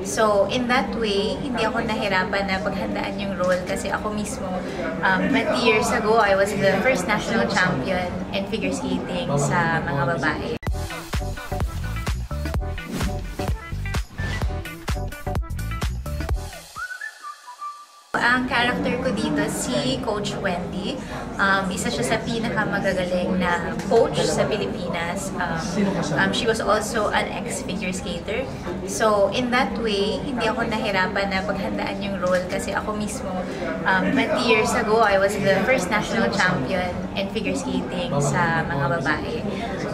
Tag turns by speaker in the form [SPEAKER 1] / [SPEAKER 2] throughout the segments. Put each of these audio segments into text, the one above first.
[SPEAKER 1] So, in that way, hindi ako nahirapan na paghandaan yung role kasi ako mismo, 20 years ago, I was the first national champion in figure skating sa mga babae. Ang character ko dito si Coach Wendy. Isa siya sa pinakamagagaling na coach sa Pilipinas. She was also an ex-figure skater. So, in that way, hindi ako nahirapan na paghandaan yung role kasi ako mismo, 20 years ago, I was the first national champion in figure skating sa mga babae.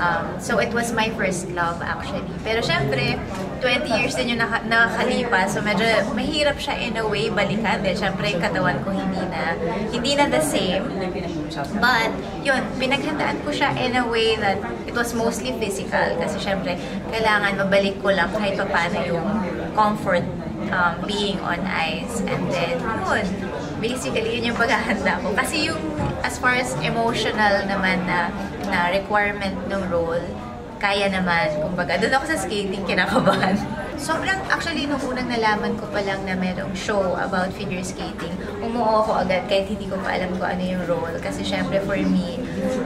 [SPEAKER 1] So, it was my first love actually. Pero syempre, 20 years din yung nakakalipas. So, medyo mahirap siya in a way balikan. Syempre, yung katawan ko hindi na the same. But, yun, pinaghandaan ko siya in a way that it was mostly physical. Kasi syempre, kailangan mabalik ko lang kahit paano yung comfort being on ice. And then, yun, basically, yun yung paghahanda ko. Kasi yung, as far as emotional naman na requirement ng role, kaya naman, kumbaga, doon ako sa skating, kinakabahan. Sobrang, actually, nung unang nalaman ko pa lang na mayroong show about figure skating, umuo ako agad kahit hindi ko pa alam kung ano yung role. Kasi syempre, for me,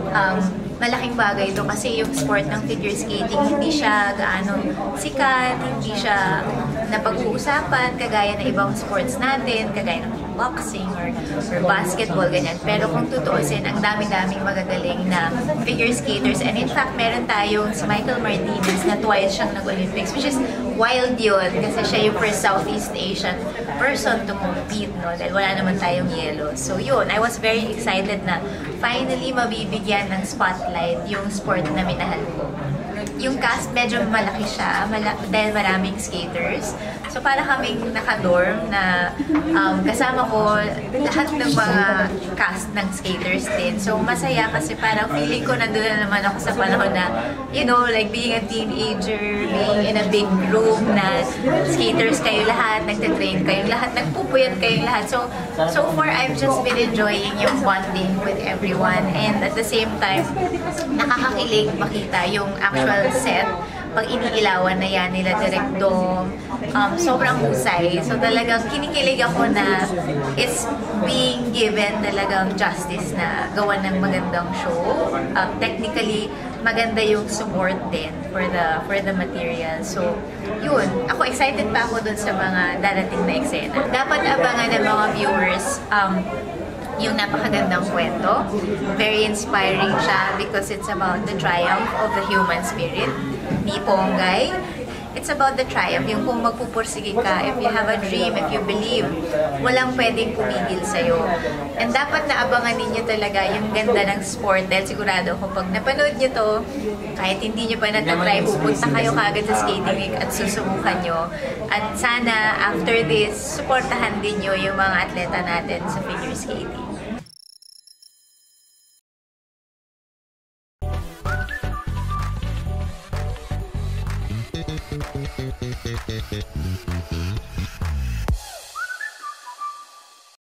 [SPEAKER 1] malaking bagay ito kasi yung sport ng figure skating, hindi siya gaano sikat, hindi siya napag-uusapan, kagaya ng ibang sports natin, kagaya ng boxing or basketball, ganyan. Pero kung tutuusin, ang dami-daming magagaling na figure skaters. And in fact, meron tayong si Michael Martinez na twice siyang nag-Olympics, which is wild yun kasi siya yung first Southeast Asian person to compete, no? Dahil wala naman tayong yelo. So yun, I was very excited na finally mabibigyan ng spotlight yung sport na minahal ko. Yung cast, medyo malaki siya dahil maraming skaters. So, para kaming naka-dorm na kasama ko lahat ng mga cast ng skaters din. So, masaya kasi parang feeling ko nandun na naman ako sa panahon na, you know, like being a teenager, being in a big group na skaters kayo lahat, nagtitrain kayong lahat, nagpupuyat kayong lahat. So far, I've just been enjoying yung bonding with everyone. And at the same time, nakakakilig makita yung actual set. Pag iniilawan na yan nila Direk Dom, sobrang husay. So talagang kinikilig ako na it's being given talagang justice na gawa ng magandang show. Technically, maganda yung support din for the material. So, yun. Ako excited pa ako dun sa mga darating na eksena. Dapat abangan ng mga viewers yung napakagandang kwento. Very inspiring siya because it's about the triumph of the human spirit. Ni Ponggay. It's about the triumph, yung kung magpupursige ka, if you have a dream, if you believe, walang pwedeng pumigil sa'yo. And dapat naabangan ninyo talaga yung ganda ng sport dahil sigurado kung pag napanood nyo to, kahit hindi nyo pa natatry, pupunta kayo kagad sa skating week at susubukan nyo. At sana, after this, supportahan din nyo yung mga atleta natin sa figure skating.